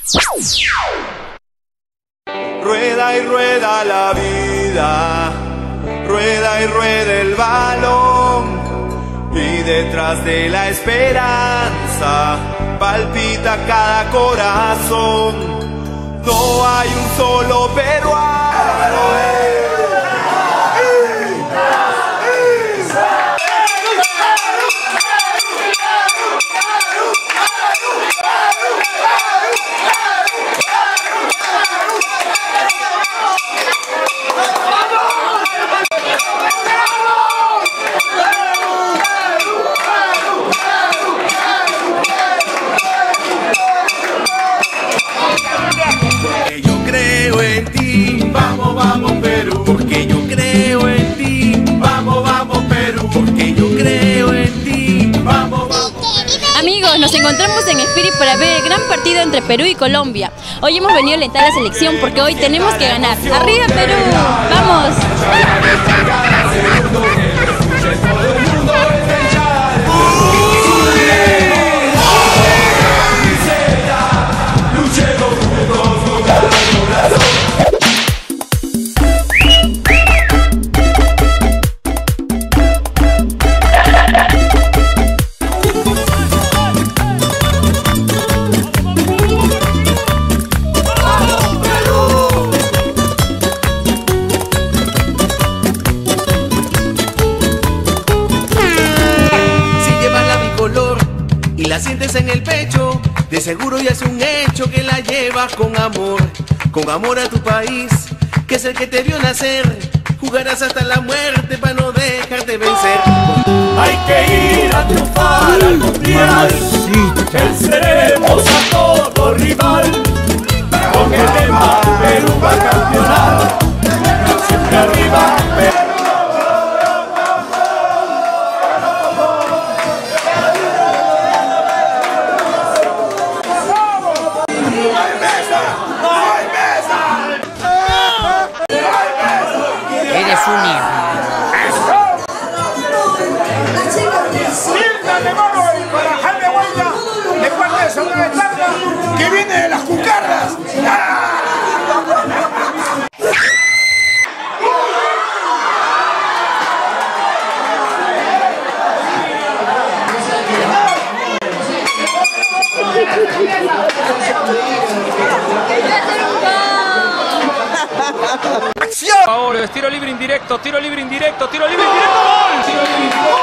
Rueda y rueda la vida, rueda y rueda el balón, y detrás de la esperanza palpita cada corazón. No hay un solo peruano. Porque yo creo en ti, vamos, vamos Perú. Porque yo creo en ti, vamos, vamos Perú. Porque yo creo en ti, vamos, vamos. Amigos, nos encontramos en Spirit para ver el gran partido entre Perú y Colombia. Hoy hemos venido a alentar a la selección porque hoy tenemos que ganar. ¡Arriba Perú! ¡Vamos! Y la sientes en el pecho, de seguro ya es un hecho que la llevas con amor a tu país, que es el que te vio nacer. Jugarás hasta la muerte para no dejarte vencer. Hay que ir a triunfar al mundial, venceremos a todo rival, con el lema Perú va a campeonar, siempre arriba Perú. Eres un hijo. Siéntate, mano, para Jaime Guaita, de parte de Segunda Etapa, que viene de las cucardas. ¡Acción! Ahora es tiro libre indirecto, tiro libre indirecto, tiro libre indirecto, ¡gol! ¡Tiro libre indirecto!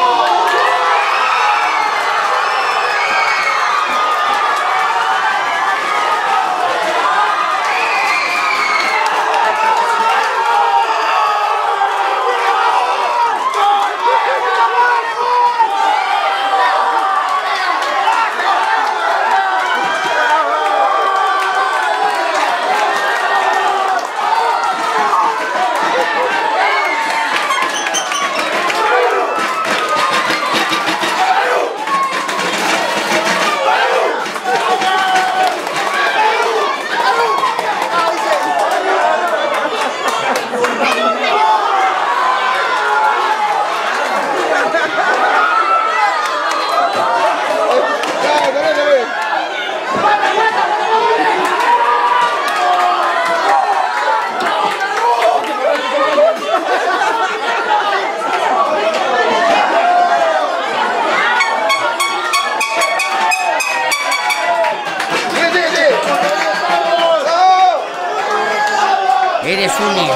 Eres un hijo.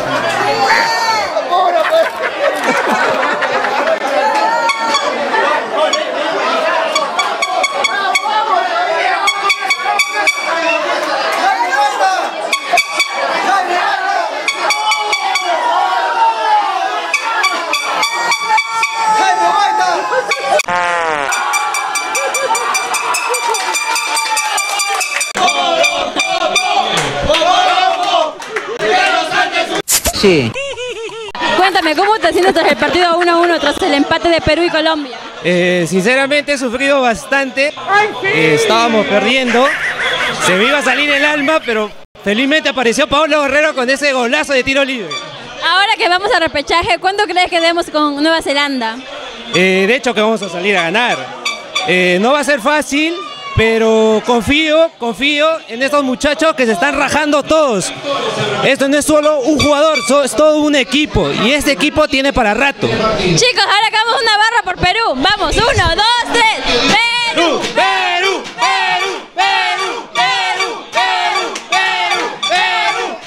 Sí. Cuéntame, ¿cómo te sientes tras el partido 1-1, tras el empate de Perú y Colombia? Sinceramente he sufrido bastante, estábamos perdiendo, se me iba a salir el alma, pero felizmente apareció Paolo Guerrero con ese golazo de tiro libre. Ahora que vamos a repechaje, ¿cuánto crees que demos con Nueva Zelanda? De hecho que vamos a salir a ganar, no va a ser fácil, pero confío en estos muchachos que se están rajando todos. Esto no es solo un jugador, es todo un equipo y este equipo tiene para rato. Chicos, ahora hagamos una barra por Perú. Vamos, 1, 2, 3. ¡Perú! ¡Perú! ¡Perú! ¡Perú! ¡Perú! ¡Perú! ¡Perú! ¡Perú!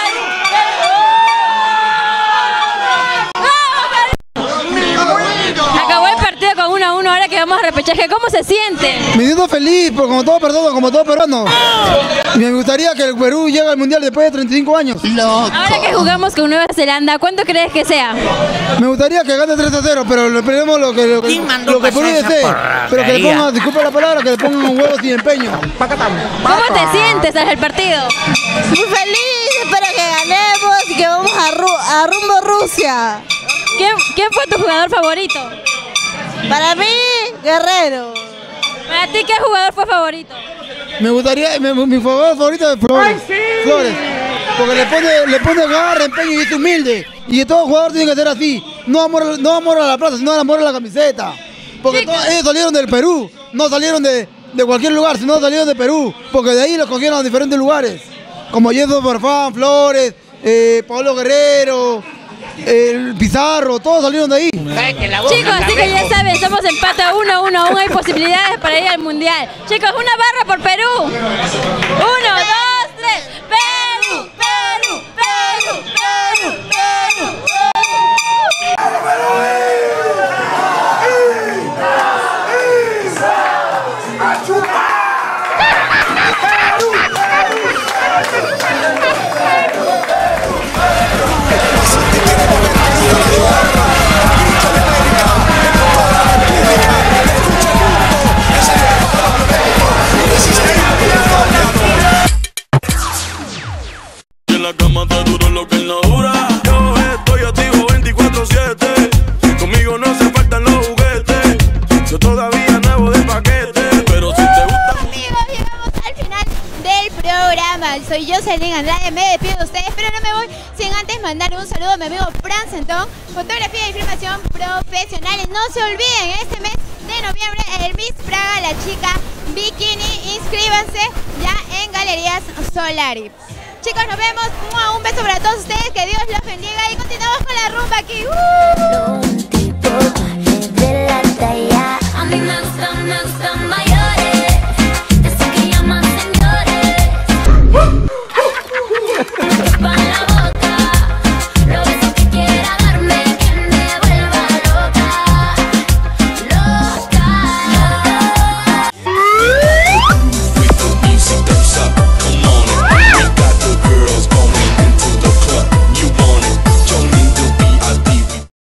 Acabó el partido con 1-1, ahora que vamos a repechaje. ¿Cómo se siente? Me siento feliz, como todo peruano. Me gustaría que el Perú llegue al Mundial después de 35 años. Ahora que jugamos con Nueva Zelanda, ¿cuánto crees que sea? Me gustaría que gane 3-0, pero le esperemos lo que Perú desee. Pero que le pongan, disculpa la palabra, que le pongan huevos y empeño. ¿Cómo te sientes tras el partido? Muy feliz, espero que ganemos y que vamos a rumbo Rusia. ¿Quién fue tu jugador favorito? Para mí, Guerrero. ¿Para ti qué jugador fue favorito? Me gustaría, mi jugador favorito es Flores. Flores. Porque le pone garra, empeño y es humilde. Y todo jugador tiene que ser así. No amor a la plaza, sino amor a la camiseta. Porque ellos salieron del Perú. No salieron de cualquier lugar, sino salieron de Perú. Porque de ahí los cogieron a diferentes lugares. Como Jefferson Farfán, Flores, Pablo Guerrero, Pizarro, todos salieron de ahí. Chicos, así que ya saben, somos empate 1-1, aún hay posibilidades para ir al Mundial. Chicos, una barra por Perú. 1, 2, 3. Perú, Perú, Perú, Perú, Perú. En la cama te duro lo que él no dura. Yo estoy activo 24/7. Conmigo no se faltan los juguetes. Yo todavía nuevo de paquete. Pero si te gusta. Amigos, llegamos al final del programa. Soy Jocelyn Andrade, me despido de ustedes, pero no me voy sin antes mandar un saludo a mi amigo Fran Santón, fotografía y filmación profesionales. No se olviden, este mes de noviembre el Miss Praga, la chica bikini. Inscríbanse ya en Galerías Solari. Chicos, nos vemos. Un beso para todos ustedes. Que Dios los bendiga. Y continuamos con la rumba aquí. Un tipo de la talla. A mí me gusta